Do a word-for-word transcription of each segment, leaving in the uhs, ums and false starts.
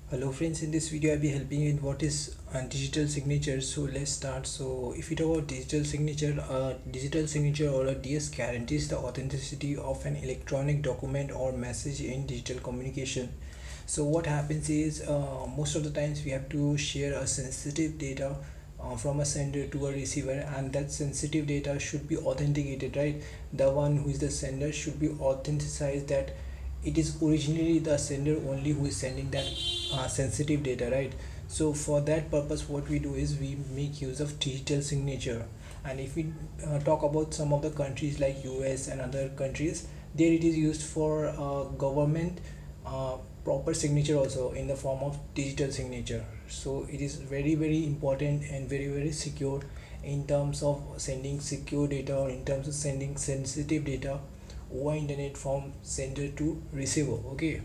Hello friends, in this video I'll be helping you in what is a digital signature. So let's start. So if you talk about digital signature, a digital signature or a D S guarantees the authenticity of an electronic document or message in digital communication. So what happens is uh, most of the times we have to share a sensitive data uh, from a sender to a receiver, and that sensitive data should be authenticated, right? The one who is the sender should be authenticized that it is originally the sender only who is sending that uh, sensitive data, right? So for that purpose what we do is we make use of digital signature. And if we uh, talk about some of the countries like U S and other countries, there it is used for uh, government uh, proper signature also in the form of digital signature. So it is very very important and very very secure in terms of sending secure data, or in terms of sending sensitive data over internet from sender to receiver. Okay,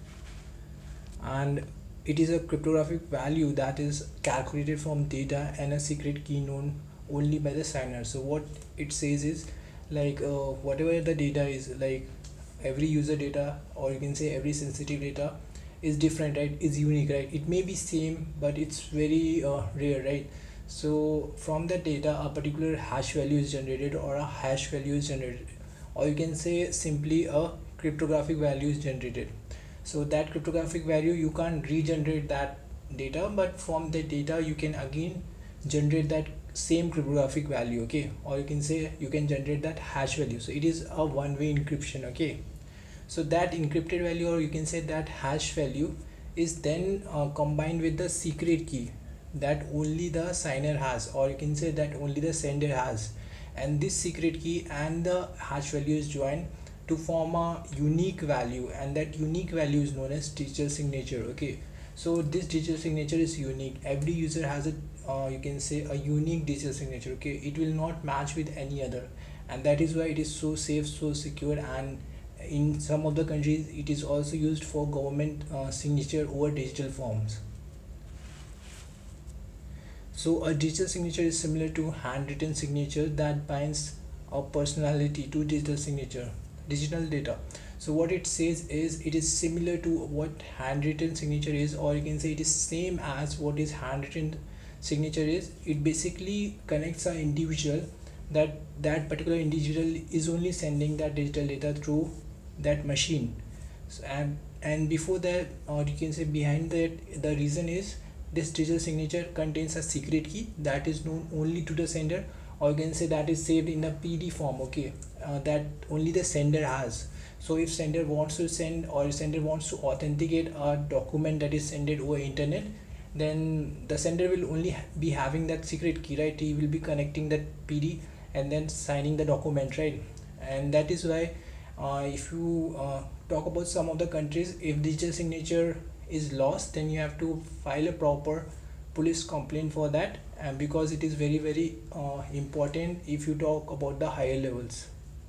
and it is a cryptographic value that is calculated from data and a secret key known only by the signer. So what it says is like uh, whatever the data is, like every user data, or you can say every sensitive data is different, right? Is unique, right? It may be same but it's very uh, rare, right? So from the data a particular hash value is generated, or a hash value is generated, or you can say simply a cryptographic value is generated. So that cryptographic value you can't regenerate that data, but from the data you can again generate that same cryptographic value. Okay, or you can say you can generate that hash value. So it is a one-way encryption. Okay, so that encrypted value, or you can say that hash value, is then uh, combined with the secret key that only the signer has, or you can say that only the sender has. And this secret key and the hash value is joined to form a unique value, and that unique value is known as digital signature. Okay, so this digital signature is unique. Every user has a uh, you can say a unique digital signature. Okay, it will not match with any other, and that is why it is so safe, so secure. And in some of the countries it is also used for government uh, signature over digital forms. So a digital signature is similar to handwritten signature that binds a personality to digital signature, digital data. So what it says is it is similar to what handwritten signature is, or you can say it is same as what is handwritten signature is. It basically connects an individual, that that particular individual is only sending that digital data through that machine. So, and and before that, or you can say behind that, the reason is this digital signature contains a secret key that is known only to the sender, or you can say that is saved in a P D form. Okay, uh, that only the sender has. So if sender wants to send, or sender wants to authenticate a document that is sent over internet, then the sender will only be having that secret key, right? He will be connecting that P D and then signing the document, right? And that is why uh, if you uh, talk about some of the countries, if digital signature is lost, then you have to file a proper police complaint for that, and because it is very very uh, important if you talk about the higher levels.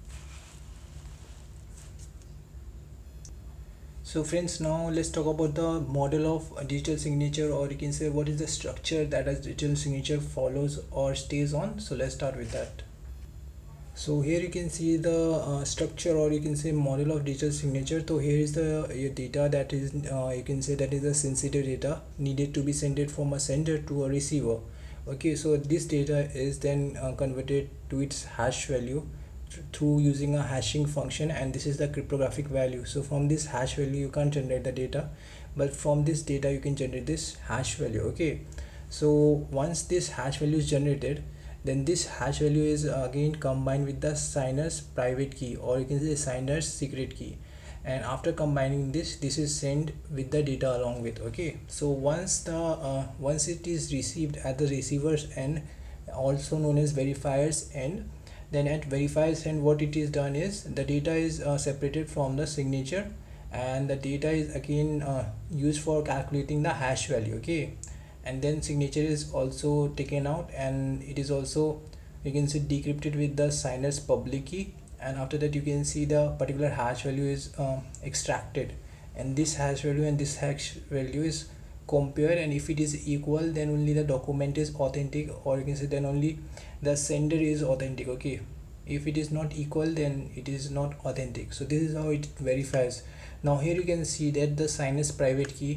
So friends, now let's talk about the model of a digital signature, or you can say what is the structure that a digital signature follows or stays on. So let's start with that. So here you can see the uh, structure, or you can say model of digital signature. So here is the uh, data that is uh, you can say that is the sensitive data needed to be sent it from a sender to a receiver. Okay, so this data is then uh, converted to its hash value th- through using a hashing function, and this is the cryptographic value. So from this hash value you can't generate the data, but from this data you can generate this hash value. Okay, so once this hash value is generated, then this hash value is again combined with the signer's private key, or you can say signer's secret key. And after combining this, this is sent with the data along with. Okay, so once the uh, once it is received at the receiver's end, also known as verifier's end, then at verifier's end what it is done is the data is uh, separated from the signature, and the data is again uh, used for calculating the hash value. Okay, and then signature is also taken out, and it is also, you can say, decrypted with the signer's public key. And after that you can see the particular hash value is um, extracted, and this hash value and this hash value is compared, and if it is equal then only the document is authentic, or you can say then only the sender is authentic. Okay, if it is not equal then it is not authentic. So this is how it verifies. Now here you can see that the signer's private key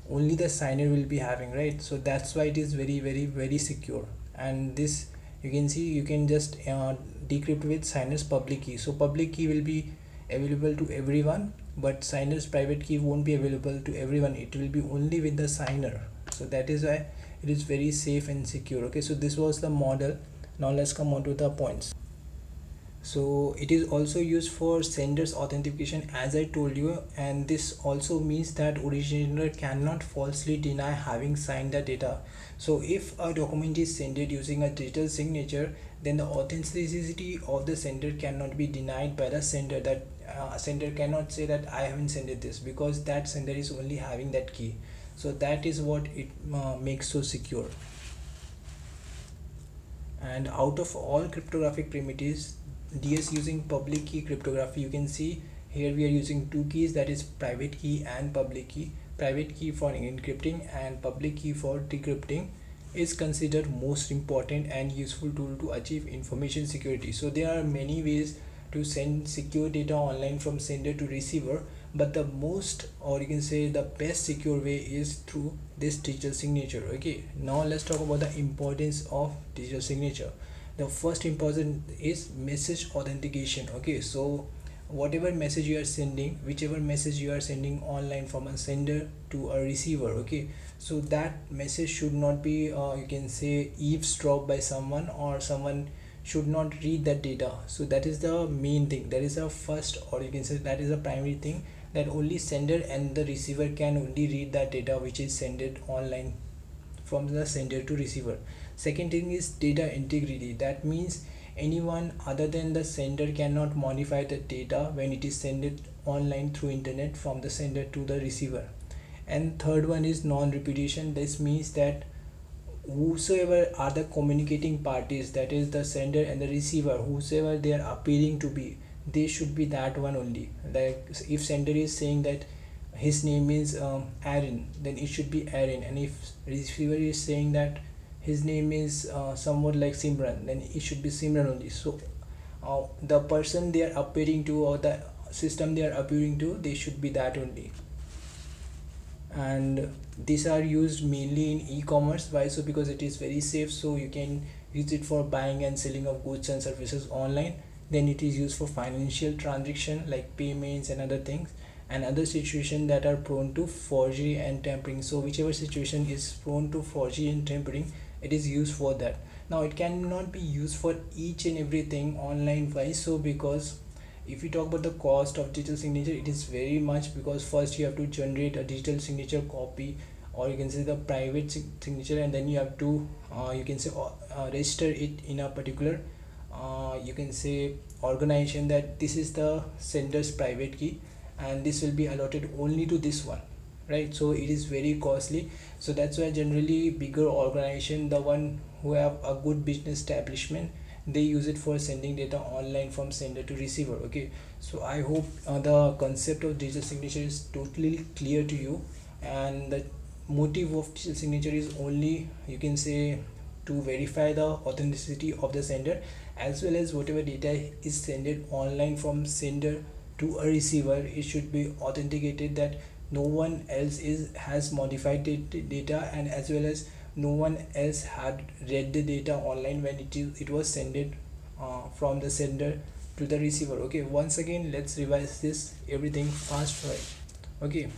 only the signer will be having, right? So that's why it is very very very secure. And this, you can see, you can just uh, decrypt with signer's public key. So public key will be available to everyone, but signer's private key won't be available to everyone. It will be only with the signer. So that is why it is very safe and secure. Okay, so this was the model. Now let's come on to the points. So it is also used for sender's authentication, as I told you, and this also means that originator cannot falsely deny having signed the data. So if a document is sent using a digital signature, then the authenticity of the sender cannot be denied by the sender. That uh, sender cannot say that I haven't sent this, because that sender is only having that key. So that is what it uh, makes so secure. And out of all cryptographic primitives, D S using public key cryptography, you can see here we are using two keys, that is private key and public key. Private key for encrypting and public key for decrypting is considered most important and useful tool to achieve information security. So there are many ways to send secure data online from sender to receiver, but the most, or you can say the best secure way is through this digital signature. Okay, now let's talk about the importance of digital signature. The first important is message authentication. Okay, so whatever message you are sending, whichever message you are sending online from a sender to a receiver, okay, so that message should not be uh, you can say eavesdropped by someone, or someone should not read that data. So that is the main thing, that is the first, or you can say that is the primary thing, that only sender and the receiver can only read that data which is sent online from the sender to receiver. Second thing is data integrity. That means anyone other than the sender cannot modify the data when it is sent online through internet from the sender to the receiver. And third one is non-repetition. This means that whosoever are the communicating parties, that is the sender and the receiver, whosoever they are appearing to be, they should be that one only. Like if sender is saying that his name is um, Aaron, then it should be Aaron, and if receiver is saying that his name is uh, somewhat like Simran, then it should be Simran only. So uh, the person they are appearing to, or the system they are appearing to, they should be that only. And these are used mainly in e-commerce. Why? So because it is very safe, so you can use it for buying and selling of goods and services online. Then it is used for financial transaction like payments and other things, and other situations that are prone to forgery and tampering. So whichever situation is prone to forgery and tampering, it is used for that. Now it cannot be used for each and everything online. Why? So because if you talk about the cost of digital signature, it is very much, because first you have to generate a digital signature copy, or you can say the private signature, and then you have to uh, you can say uh, register it in a particular uh, you can say organization, that this is the sender's private key and this will be allotted only to this one, right? So it is very costly. So that's why generally bigger organization, the one who have a good business establishment, they use it for sending data online from sender to receiver. Okay, so I hope uh, the concept of digital signature is totally clear to you, and the motive of digital signature is only, you can say, to verify the authenticity of the sender, as well as whatever data is sent online from sender to a receiver, it should be authenticated that no one else is has modified the data, and as well as no one else had read the data online when it is it was sent uh, from the sender to the receiver. Okay, once again let's revise this everything fast, right? Okay,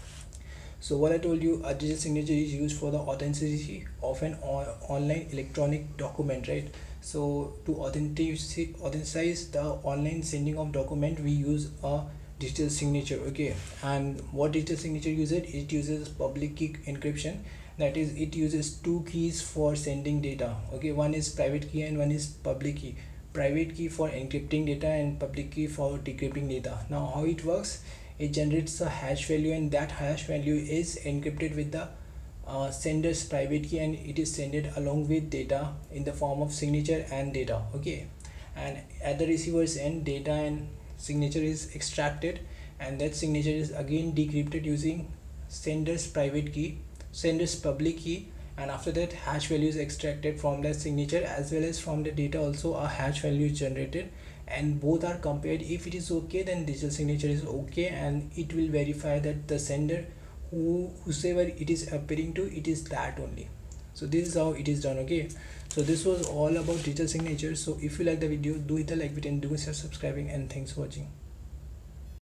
so what I told you, a digital signature is used for the authenticity of an on online electronic document, right? So to authenticate authenticize the online sending of document, we use a digital signature. Okay, and what digital signature uses? It uses public key encryption. That is, it uses two keys for sending data. Okay, one is private key and one is public key. Private key for encrypting data and public key for decrypting data. Now how it works, it generates a hash value, and that hash value is encrypted with the uh, sender's private key, and it is sent along with data in the form of signature and data. Okay, and at the receiver's end, data and signature is extracted, and that signature is again decrypted using sender's private key, sender's public key, and after that hash value is extracted from that signature, as well as from the data also a hash value is generated, and both are compared. If it is okay, then digital signature is okay, and it will verify that the sender who whosoever it is appearing to, it is that only. So this is how it is done. Okay, so this was all about digital signature. So if you like the video, do hit the like button, do consider subscribing, and thanks for watching.